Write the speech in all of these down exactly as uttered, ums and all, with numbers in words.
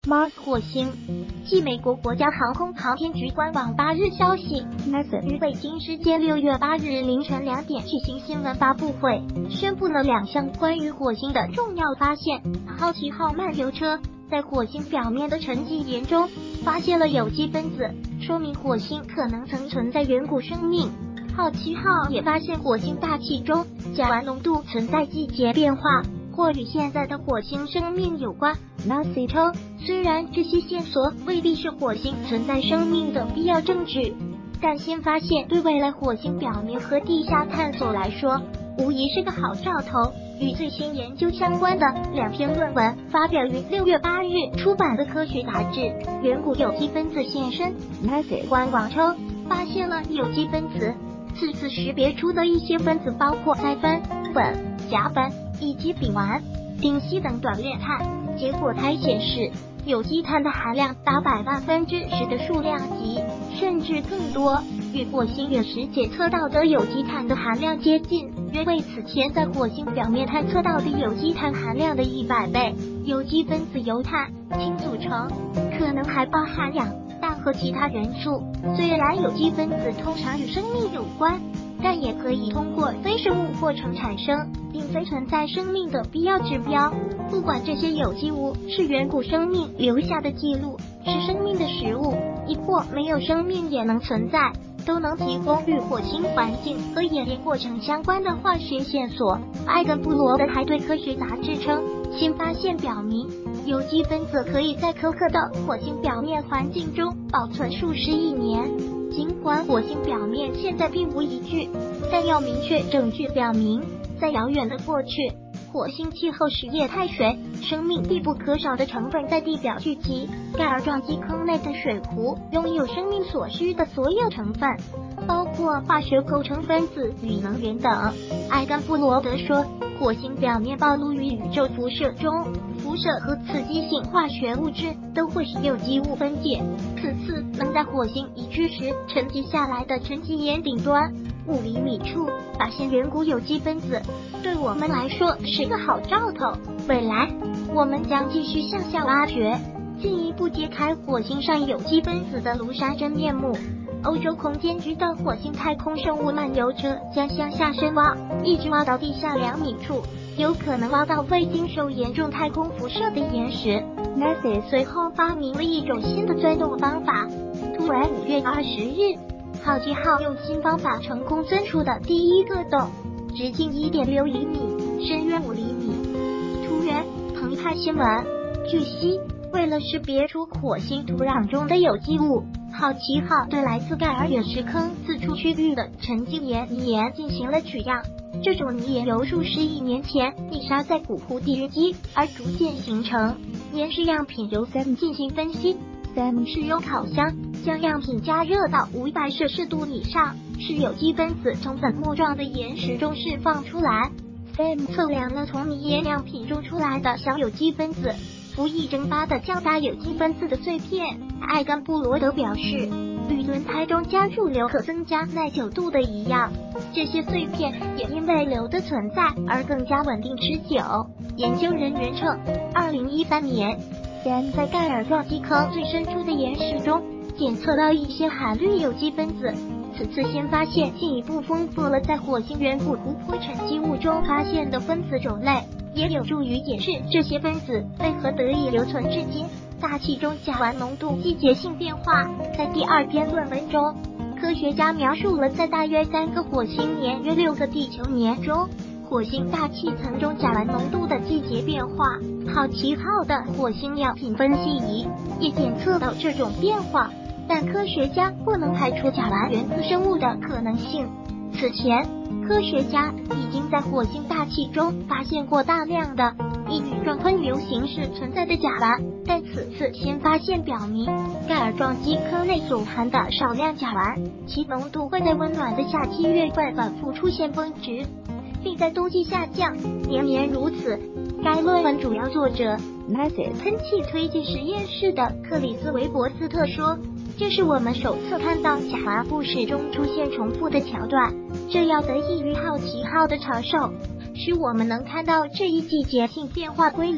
Mars 火星。继美国国家航空航天局官网八日消息 ，NASA 于北京时间六月八日凌晨两点举行新闻发布会，宣布了两项关于火星的重要发现。好奇号漫游车在火星表面的沉积岩中发现了有机分子，说明火星可能曾存在远古生命。好奇号也发现火星大气中甲烷浓度存在季节变化，或与现在的火星生命有关。NASA 称，虽然这些线索未必是火星存在生命的必要证据，但新发现对未来火星表面和地下探索来说，无疑是个好兆头。与最新研究相关的两篇论文发表于六月八日出版的科学杂志《远古有机分子现身》。NASA 官网称，发现了有机分子，此次识别出的一些分子包括钛锒、苯、甲苯以及丙烷、丁烯等短链碳。结果还显示，有机碳的含量达百万分之十的数量级，甚至更多，与火星陨石检测到的有机碳的含量接近，约为此前在火星表面探测到的有机碳含量的一百倍。有机分子由碳、氢组成，可能还包含氧、氮和其他元素。虽然有机分子通常与生命有关，但也可以通过非生物过程产生，并非存在生命的必要指标。不管这些有机物是远古生命留下的记录，是生命的食物，亦或没有生命也能存在，都能提供与火星环境和演变过程相关的化学线索。艾根布罗德还对科学杂志称，新发现表明，有机分子可以在苛刻的火星表面环境中保存数十亿年。尽管火星表面现在并无依据，但有明确证据表明，在遥远的过去，火星气候是液态水，生命必不可少的成分在地表聚集。盖尔撞击坑内的水湖拥有生命所需的所有成分，包括化学构成分子与能源等。艾根布罗德说，火星表面暴露于宇宙辐射中，辐射和刺激性化学物质都会使有机物分解。此次能在火星移居时沉积下来的沉积岩顶端五厘米处发现远古有机分子，对我们来说是个好兆头。未来我们将继续向下挖掘，进一步揭开火星上有机分子的庐山真面目。欧洲空间局的火星太空生物漫游车将向下深挖，一直挖到地下两米处，有可能挖到未经受严重太空辐射的岩石。NASA 随后发明了一种新的钻洞方法。突然五月二十日，好奇号用新方法成功钻出的第一个洞，直径 一点六厘米，深约五厘米。图源：澎湃新闻。据悉，为了识别出火星土壤中的有机物，好奇号对来自盖尔陨石坑四处区域的沉积岩泥岩进行了取样。这种泥岩由数十亿年前溺沙在古湖地淤积而逐渐形成。岩石样品由 Sam 进行分析。Sam 使用烤箱将样品加热到五百摄氏度以上，使有机分子从粉末状的岩石中释放出来。Sam 测量了从泥岩样品中出来的小有机分子，服役蒸发的较大有机分子的碎片。艾根布罗德表示，与轮胎中加入硫可增加耐久度的一样，这些碎片也因为硫的存在而更加稳定持久。研究人员称，二零一三年 Sam 在盖尔撞击坑最深处的岩石中检测到一些含氯有机分子。此次新发现进一步丰富了在火星远古湖泊沉积物中发现的分子种类，也有助于解释这些分子为何得以留存至今。大气中甲烷浓度季节性变化。在第二篇论文中，科学家描述了在大约三个火星年约六个地球年中，火星大气层中甲烷浓度的季节变化。好奇号的火星样品分析仪也检测到这种变化，但科学家不能排除甲烷源自生物的可能性。此前，科学家已经在火星大气中发现过大量的以羽状喷流形式存在的甲烷，但此次新发现表明，盖尔撞击坑内所含的少量甲烷，其浓度会在温暖的夏季月份反复出现峰值，并在冬季下降，年年如此。该论文主要作者 NASA 喷气推进实验室的克里斯韦伯斯特说，这是我们首次看到甲烷故事中出现重复的桥段，这要得益于好奇号的长寿，使我们能看到这一季节性变化规律。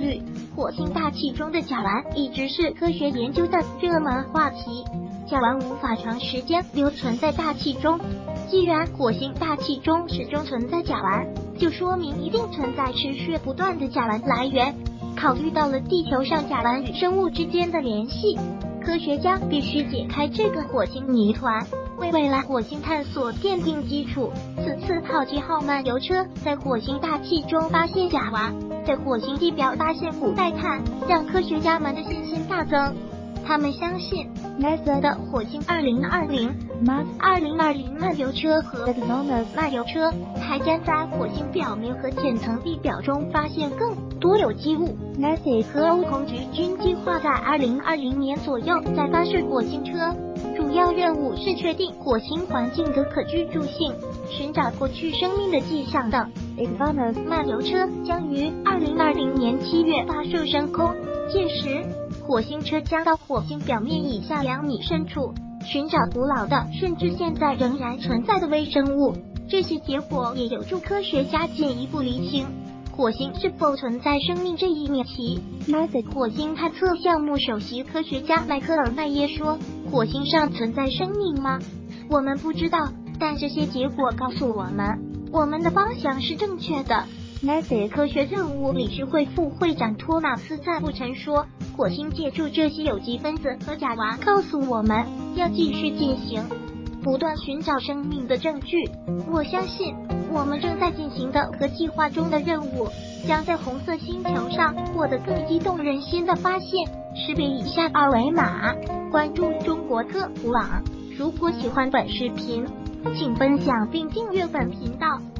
火星大气中的甲烷一直是科学研究的热门话题。甲烷无法长时间留存在大气中，既然火星大气中始终存在甲烷，就说明一定存在持续不断的甲烷来源。考虑到了地球上甲烷与生物之间的联系，科学家必须解开这个火星谜团，为未来火星探索奠定基础。此次好奇号漫游车在火星大气中发现甲烷，在火星地表发现古代碳，让科学家们的信心大增。他们相信 NASA 的火星二零二零 Mars 二零二零漫游车和 Exodus 漫游车还将在火星表面和浅层地表中发现更多有机物。NASA 和欧空局均计划在二零二零年左右再发射火星车，主要任务是确定火星环境的可居住性，寻找过去生命的迹象等。Exodus 漫游车将于二零二零年七月发射升空，届时火星车将到火星表面以下两米深处，寻找古老的甚至现在仍然存在的微生物。这些结果也有助科学家进一步厘清火星是否存在生命这一命题。 NASA 火星探测项目首席科学家迈克尔·麦耶说，火星上存在生命吗？我们不知道，但这些结果告诉我们，我们的方向是正确的。NASA 科学任务理事会副会长托马斯·赞布曾说，火星借助这些有机分子和甲烷告诉我们要继续进行不断寻找生命的证据。我相信我们正在进行的和计划中的任务将在红色星球上获得更激动人心的发现。识别以下二维码，关注中国科普网。如果喜欢本视频，请分享并订阅本频道。